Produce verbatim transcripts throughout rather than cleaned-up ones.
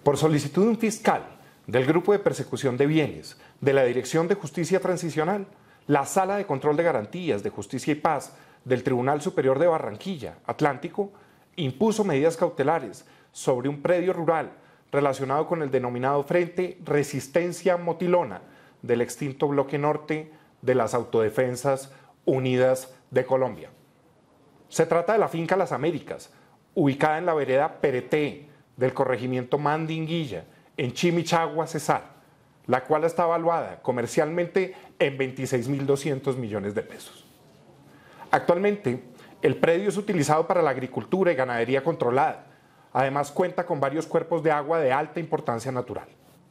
Por solicitud de un fiscal del Grupo de Persecución de Bienes de la Dirección de Justicia Transicional, la Sala de Control de Garantías de Justicia y Paz del Tribunal Superior de Barranquilla, Atlántico, impuso medidas cautelares sobre un predio rural relacionado con el denominado Frente Resistencia Motilona del extinto Bloque Norte de las Autodefensas Unidas de Colombia. Se trata de la finca Las Américas, ubicada en la vereda Pereté del corregimiento Mandinguilla, en Chimichagua, Cesar, la cual está evaluada comercialmente en veintiséis mil doscientos millones de pesos. Actualmente, el predio es utilizado para la agricultura y ganadería controlada. Además, cuenta con varios cuerpos de agua de alta importancia natural.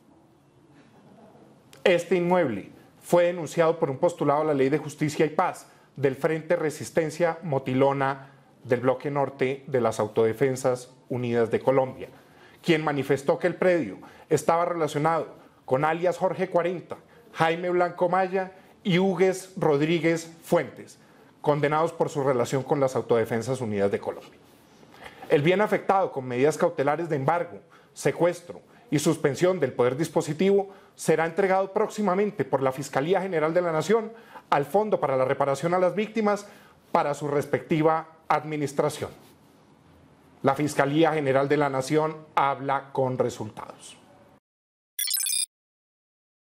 Este inmueble fue denunciado por un postulado a la Ley de Justicia y Paz del Frente Resistencia Motilona del Bloque Norte de las Autodefensas Unidas de Colombia, quien manifestó que el predio estaba relacionado con alias Jorge cuarenta, Jaime Blanco Maya y Hugues Rodríguez Fuentes, condenados por su relación con las Autodefensas Unidas de Colombia. El bien afectado con medidas cautelares de embargo, secuestro y suspensión del poder dispositivo será entregado próximamente por la Fiscalía General de la Nación al Fondo para la Reparación a las Víctimas para su respectiva administración. La Fiscalía General de la Nación habla con resultados.